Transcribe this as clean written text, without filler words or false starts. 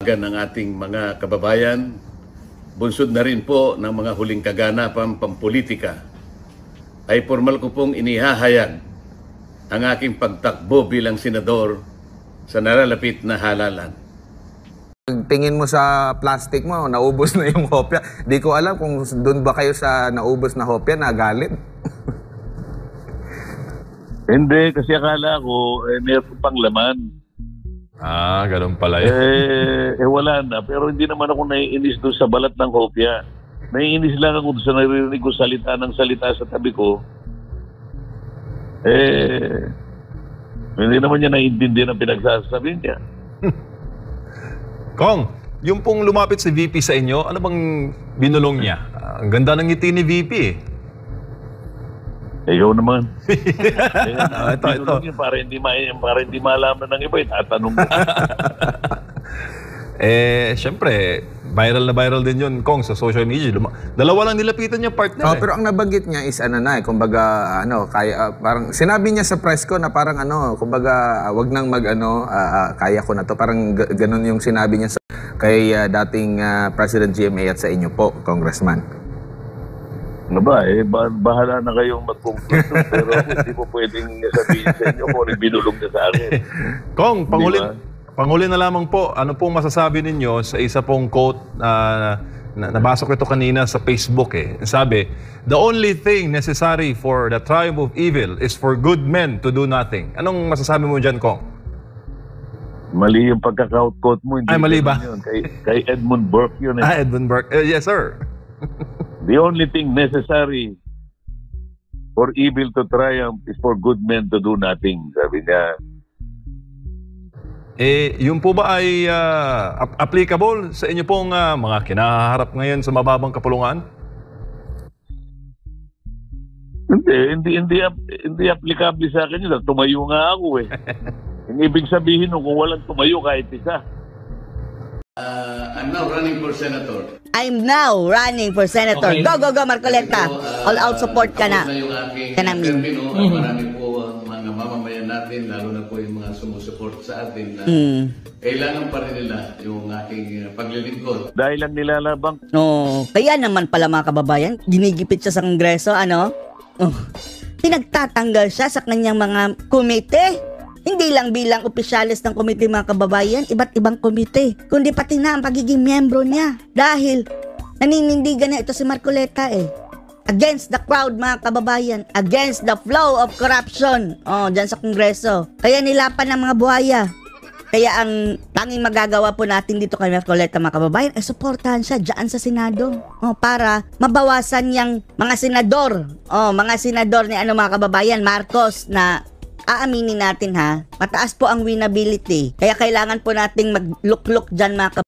ng ating mga kababayan, bunsod na rin po ng mga huling kaganapan pampolitika, ay formal ko pong inihahayag ang aking pagtakbo bilang senador sa nalalapit na halalan. Tingin mo sa plastic mo, naubos na yung hopya. Di ko alam kung doon ba kayo sa naubos na hopya nagalit. Hindi, kasi akala ko, meron pang laman. Ah, ganun pala yun. Wala na. Pero hindi naman ako naiinis doon sa balat ng hopya. Naiinis lang ako doon sa naririnig ko salita ng salita sa tabi ko. Hindi naman niya naiintindihan ang pinagsasabi niya. Kong, yung pong lumapit si VP sa inyo, ano bang binulong niya? Ang ganda ng ngiti ni VP eh. Ikaw naman. Ito. Para hindi malaman ng iba, itatanong mo. Siyempre, viral na viral din yun, Kong, sa social media. Dalawa lang nilapitan niya partner. Pero ang nabanggit niya is kumbaga parang sinabi niya sa press ko na parang kumbaga wag nang kaya ko na to. Parang ganun yung sinabi niya kay dating President GMA at sa inyo po, Congressman. Bahala na kayong mag-conclude, pero hindi po pwedeng sabihin sa inyo kung binulong niya sa akin. Kong, panghuli na lamang po, ano pong masasabi ninyo sa isa pong quote na nabasa ko ito kanina sa Facebook eh. Sabi, "The only thing necessary for the triumph of evil is for good men to do nothing." Anong masasabi mo dyan, Kong? Mali yung pagka-quote mo. Ay, mali ba? Yun. Kay Edmund Burke yun eh. Edmund Burke. Yes, sir. The only thing necessary for evil to triumph is for good men to do nothing. Sabi niya. Yun po ba ay applicable sa inyo pong mga kinaharap ngayon sa mababang kapulungan? Hindi applicable sa akin yun. Tumayo nga ako eh. Ang ibig sabihin kung walang tumayo kahit isa. I'm now running for senator. Okay. Go, Marcoleta. All out support ka na. Kanamin. Marami po mga mamamayan natin, lalo na po yung mga sumusuport sa atin na kailangan pa rin nila yung aking paglilingkod. Dahil lang nilalabang. Kaya naman pala mga kababayan, ginigipit siya sa Kongreso, pinagtatanggal siya sa kanyang mga komite. Hindi lang bilang opisyalis ng komite mga kababayan, iba't ibang komite, kundi pati na ang pagiging miyembro niya. Dahil naninindigan na ito si Marcoleta against the crowd mga kababayan, against the flow of corruption dyan sa Kongreso. Kaya nilapan ng mga buhaya. Kaya ang tanging magagawa po natin dito kay Marcoleta mga kababayan ay suportahan siya dyan sa Senado para mabawasan yung mga senador ni mga kababayan, Marcos, na aaminin natin mataas po ang winnability. Kaya kailangan po nating maglukluk dyan mga kababayan.